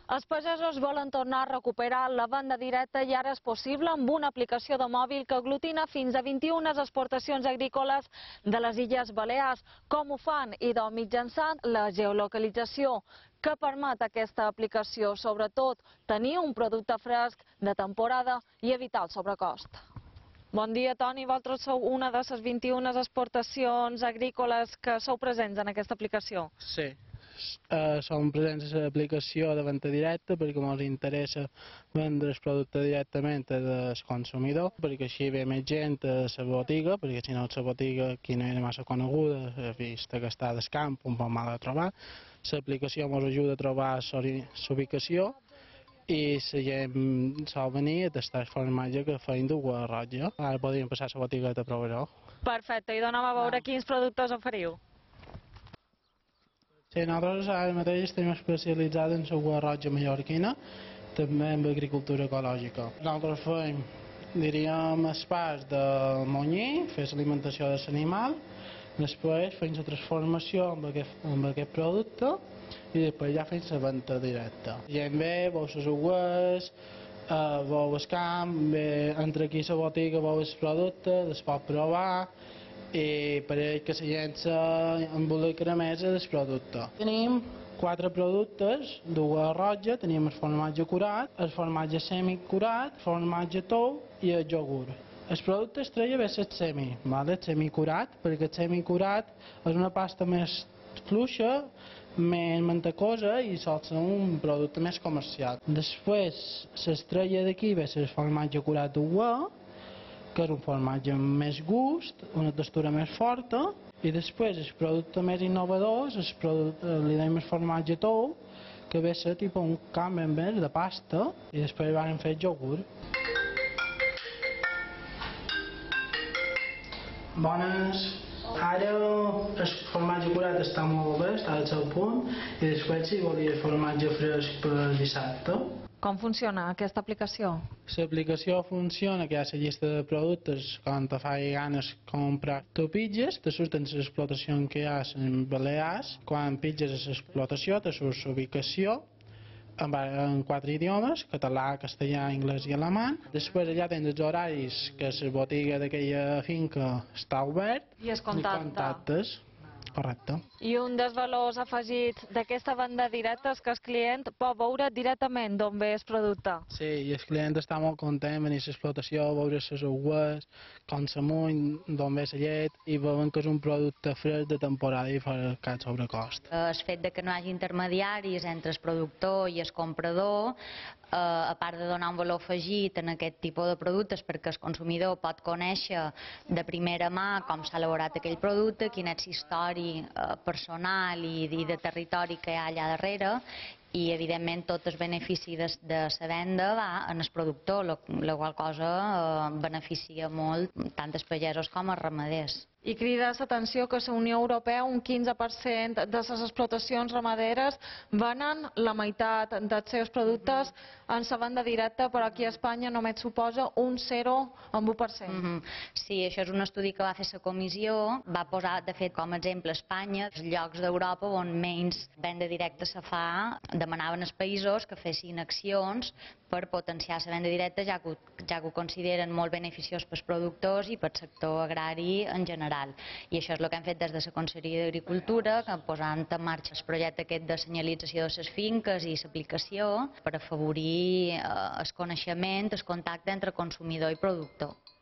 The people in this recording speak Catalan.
Els pagesos volen tornar a recuperar la venda directa i ara és possible amb una aplicació de mòbil que aglutina fins a 21 exportacions agrícoles de les Illes Balears. Com ho fan? Idò, mitjançant la geolocalització que permet aquesta aplicació, sobretot tenir un producte fresc de temporada i evitar el sobrecost. Bon dia, Toni. Vosaltres sou una de les 21 exportacions agrícoles que sou presents en aquesta aplicació. Sí, som presents a l'aplicació de venda directa perquè ens interessa vendre el producte directament al consumidor, perquè així ve més gent a la botiga, perquè si no la botiga aquí no era massa coneguda, vista que està al camp, un poc mal de trobar. L'aplicació ens ajuda a trobar l'ubicació i la gent sol venir a tastar el formatge que feim d'uva roja. Ara podríem passar a la botiga de provar-ho. Perfecte, i anem a veure quins productes oferiu. Sí, nosaltres ara mateix estem especialitzats en l'uva roja mallorquina, també en agricultura ecològica. Nosaltres fem, diríem, espars de monyí, fer l'alimentació de l'animal, després fem la transformació amb aquest producte i després ja fem la venda directa. La gent ve, veu les uvas, veu el camp, entra aquí a la botiga, veu el producte, es pot provar, i per que la gent s'involucra més en el producte. Tenim 4 productes d'uva roja, tenim el formatge curat, el formatge semi-curat, el formatge tou i el iogurt. El producte estrella ve ser el semi-curat, perquè el semi-curat és una pasta més fluixa, més mantecosa i sol ser un producte més comercial. Després, l'estrella d'aquí ve ser el formatge curat d'uva, que és un formatge amb més gust, una textura més forta, i després el producte més innovador, li dèiem el formatge tou, que ve a ser tipus un camembert de pasta, i després van fer iogurt. Bones! Ara el formatge curat està molt bé, està al seu punt, i després si volia el formatge fresc per dissabte. Com funciona aquesta aplicació? L'aplicació funciona que hi ha la llista de productes quan te faci ganes comprar. Tu pitges, te surten les explotacions que hi ha en Balears. Quan pitges a l'explotació te surt l'ubicació en 4 idiomes, català, castellà, anglès i alemany. Després allà tens els horaris que la botiga d'aquella finca està obert. I es contactes. Correcte. I un dels valors afegits d'aquesta venda directa és que el client pot veure directament d'on ve el producte. Sí, i el client està molt content venir a l'explotació, veure les uvas, com s'amuny, d'on ve la llet, i veuen que és un producte fresc de temporada i fora cap sobrecost. El fet de que no hi hagi intermediaris entre el productor i el comprador, a part de donar un valor afegit en aquest tipus de productes perquè el consumidor pot conèixer de primera mà com s'ha elaborat aquell producte, quin és l'històric personal i de territori que hi ha allà darrere, i evidentment tot el benefici de la venda va en el productor, la qual cosa beneficia molt tant els pagesos com els ramaders. I crida l'atenció que la Unió Europea un 15% de les explotacions ramaderes venen la meitat dels seus productes en la venda directa, però aquí a Espanya només suposa un 0,1%. Sí, això és un estudi que va fer la comissió, va posar de fet com a exemple Espanya, els llocs d'Europa on menys venda directa se fa, demanaven als països que fessin accions per potenciar la venda directa, ja que ho consideren molt beneficiós pels productors i pel sector agrari en general. I això és el que hem fet des de la Conselleria d'Agricultura, posant en marxa el projecte aquest de senyalització de les finques i l'aplicació per afavorir el coneixement, el contacte entre consumidor i productor.